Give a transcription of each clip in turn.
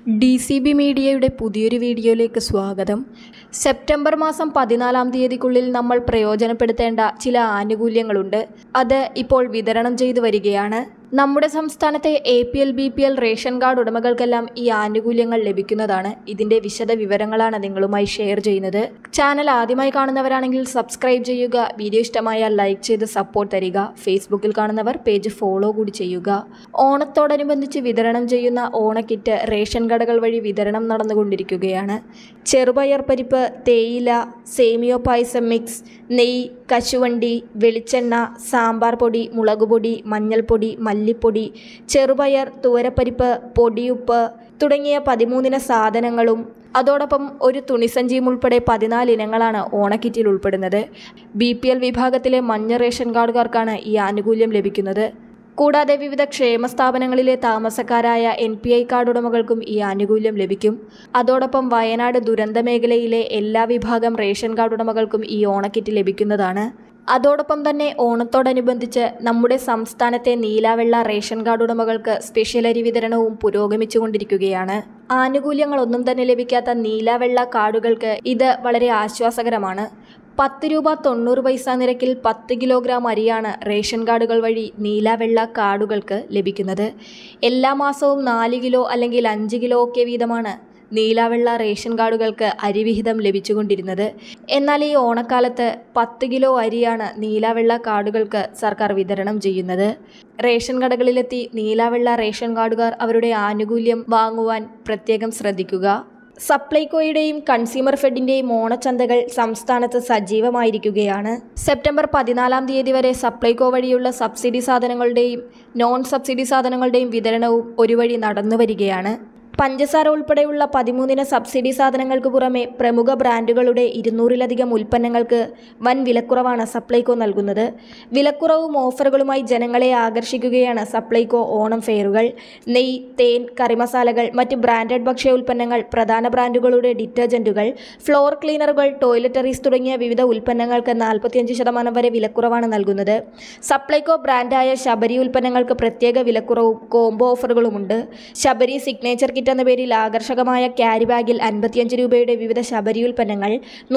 DCB മീഡിയയുടെ പുതിയൊരു വീഡിയോയിലേക്ക് സ്വാഗതം. സെപ്റ്റംബർ മാസം 14-ാം തീയതിക്കുള്ളിൽ നമ്മൾ പ്രയോജനപ്പെടുത്തേണ്ട ചില ആനുകൂല്യങ്ങളുണ്ട്. അത് ഇപ്പോൾ വിതരണം ചെയ്തു വരികയാണ്. നമ്മുടെ സംസ്ഥാനത്തെ APL BPL റേഷൻ കാർഡ് ഉടമകൾക്കെല്ലാം ഈ ആനുകൂല്യങ്ങൾ ലഭിക്കുന്നതാണ്. ഇതിൻ്റെ വിശദ വിവരങ്ങളാണ് നിങ്ങളുമായി ഷെയർ ചെയ്യുന്നത്. ചാനൽ ആദ്യമായി കാണുന്നവരാണെങ്കിൽ സബ്സ്ക്രൈബ് ചെയ്യുക. വീഡിയോ ഇഷ്ടമായാൽ ലൈക്ക് ചെയ്ത് സപ്പോർട്ട് തരിക. ഫേസ്ബുക്കിൽ കാണുന്നവർ പേജ് ഫോളോ കൂടി ചെയ്യുക. ഓണത്തോടനുബന്ധിച്ച് വിതരണം ചെയ്യുന്ന ഓണക്കിറ്റ് റേഷൻ കടകൾ വഴി വിതരണം നടന്നുകൊണ്ടിരിക്കുകയാണ്. ചെറുപയർ പരിപ്പ്, തേയില, സേമിയോ പായസം മിക്സ്, നെയ്യ്, കശുവണ്ടി, വെളിച്ചെണ്ണ, സാമ്പാർ പൊടി, മുളകുപൊടി, മഞ്ഞൾപ്പൊടി, മല്ലിപ്പൊടി, ചെറുപയർ, തുവരപ്പരിപ്പ്, പൊടിയുപ്പ് തുടങ്ങിയ 13 സാധനങ്ങളും അതോടൊപ്പം ഒരു തുണിസഞ്ചിയും ഉൾപ്പെടെ 14 ഇനങ്ങളാണ് ഓണക്കിറ്റിൽ ഉൾപ്പെടുന്നത്. BPL വിഭാഗത്തിലെ മഞ്ഞ റേഷൻ കാർഡുകാർക്കാണ് ഈ ആനുകൂല്യം ലഭിക്കുന്നത്. കൂടാതെ വിവിധ ക്ഷേമ സ്ഥാപനങ്ങളിലെ താമസക്കാരായ NPI കാർഡ് ഉടമകൾക്കും ഈ ആനുകൂല്യം ലഭിക്കും. അതോടൊപ്പം വയനാട് ദുരന്ത മേഖലയിലെ എല്ലാ വിഭാഗം റേഷൻ കാർഡ് ഉടമകൾക്കും ഈ ഓണക്കിറ്റ് ലഭിക്കുന്നതാണ്. അതോടൊപ്പം തന്നെ ഓണത്തോടനുബന്ധിച്ച് നമ്മുടെ സംസ്ഥാനത്തെ നീലവെള്ള റേഷൻ കാർഡ് ഉടമകൾക്ക് സ്പെഷ്യൽ അരി വിതരണവും പുരോഗമിച്ചുകൊണ്ടിരിക്കുകയാണ്. ആനുകൂല്യങ്ങളൊന്നും തന്നെ ലഭിക്കാത്ത നീലവെള്ള കാർഡുകൾക്ക് ഇത് വളരെ ആശ്വാസകരമാണ്. 10 രൂപ 90 പൈസ നിരക്കിൽ 10 കിലോഗ്രാം അരിയാണ് റേഷൻ കാർഡുകൾ വഴി നീലവെള്ള കാർഡുകൾക്ക് ലഭിക്കുന്നത്. എല്ലാ മാസവും 4 കിലോ അല്ലെങ്കിൽ 5 കിലോ ഒക്കെ വീതമാണ് നീലവെള്ള റേഷൻ കാർഡുകൾക്ക് അരിവിഹിതം ലഭിച്ചുകൊണ്ടിരുന്നത്. എന്നാൽ ഈ ഓണക്കാലത്ത് 10 കിലോ അരിയാണ് നീലവെള്ള കാർഡുകൾക്ക് സർക്കാർ വിതരണം ചെയ്യുന്നത്. റേഷൻ കടകളിലെത്തി നീലവെള്ള റേഷൻ കാർഡുകാർ അവരുടെ ആനുകൂല്യം വാങ്ങുവാൻ പ്രത്യേകം ശ്രദ്ധിക്കുക. സപ്ലൈകോയുടെയും കൺസ്യൂമർ ഫെഡിൻ്റെയും ഓണച്ചന്തകൾ സംസ്ഥാനത്ത് സജീവമായിരിക്കുകയാണ്. സെപ്റ്റംബർ 14-ാം തീയതി വരെ സപ്ലൈകോ വഴിയുള്ള സബ്സിഡി സാധനങ്ങളുടെയും നോൺ സബ്സിഡി സാധനങ്ങളുടെയും വിതരണവും ഒരു വഴി നടന്നു വരികയാണ്. പഞ്ചസാര ഉൾപ്പെടെയുള്ള 13 സബ്സിഡി സാധനങ്ങൾക്ക് പുറമെ പ്രമുഖ ബ്രാൻഡുകളുടെ 200-ലധികം ഉൽപ്പന്നങ്ങൾക്ക് വൻ വിലക്കുറവാണ് സപ്ലൈകോ നൽകുന്നത്. വിലക്കുറവും ഓഫറുകളുമായി ജനങ്ങളെ ആകർഷിക്കുകയാണ് സപ്ലൈകോ ഓണം ഫെയറുകൾ. നെയ്യ്, തേൻ, കറിമസാലകൾ, മറ്റ് ബ്രാൻഡഡ് ഭക്ഷ്യ ഉൽപ്പന്നങ്ങൾ, പ്രധാന ബ്രാൻഡുകളുടെ ഡിറ്റർജൻറ്റുകൾ, ഫ്ലോർ ക്ലീനറുകൾ, ടോയ്ലറ്ററീസ് തുടങ്ങിയ വിവിധ ഉൽപ്പന്നങ്ങൾക്ക് 45% വരെ വിലക്കുറവാണ് നൽകുന്നത്. സപ്ലൈകോ ബ്രാൻഡായ ശബരി ഉൽപ്പന്നങ്ങൾക്ക് പ്രത്യേക വിലക്കുറവും കോംബോ ഓഫറുകളുമുണ്ട്. ശബരി സിഗ്നേച്ചർ കിറ്റ് എന്ന പേരിൽ ആകർഷകമായ ക്യാരി ബാഗിൽ 55 രൂപയുടെ വിവിധ ശബരി ഉൽപ്പന്നങ്ങൾ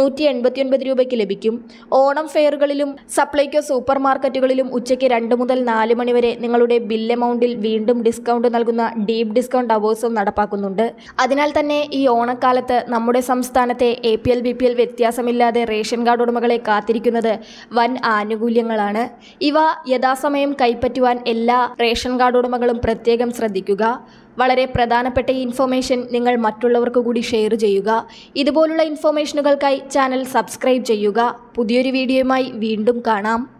189 രൂപയ്ക്ക് ലഭിക്കും. ഓണം ഫെയറുകളിലും സപ്ലൈകോ സൂപ്പർ മാർക്കറ്റുകളിലും ഉച്ചയ്ക്ക് 2 മുതൽ 4 മണി വരെ നിങ്ങളുടെ ബിൽ എമൗണ്ടിൽ വീണ്ടും ഡിസ്കൗണ്ട് നൽകുന്ന ഡീപ് ഡിസ്കൗണ്ട് അവേഴ്സും നടപ്പാക്കുന്നുണ്ട്. അതിനാൽ തന്നെ ഈ ഓണക്കാലത്ത് നമ്മുടെ സംസ്ഥാനത്തെ APL BPL വ്യത്യാസമില്ലാതെ റേഷൻ കാർഡ് ഉടമകളെ കാത്തിരിക്കുന്നത് വൻ ആനുകൂല്യങ്ങളാണ്. ഇവ യഥാസമയം കൈപ്പറ്റുവാൻ എല്ലാ റേഷൻ കാർഡ് ഉടമകളും പ്രത്യേകം ശ്രദ്ധിക്കുക. വളരെ പ്രധാനപ്പെട്ട ഈ ഇൻഫോർമേഷൻ നിങ്ങൾ മറ്റുള്ളവർക്ക് കൂടി ഷെയർ ചെയ്യുക. ഇതുപോലുള്ള ഇൻഫോർമേഷനുകൾക്കായി ചാനൽ സബ്സ്ക്രൈബ് ചെയ്യുക. പുതിയൊരു വീഡിയോയുമായി വീണ്ടും കാണാം.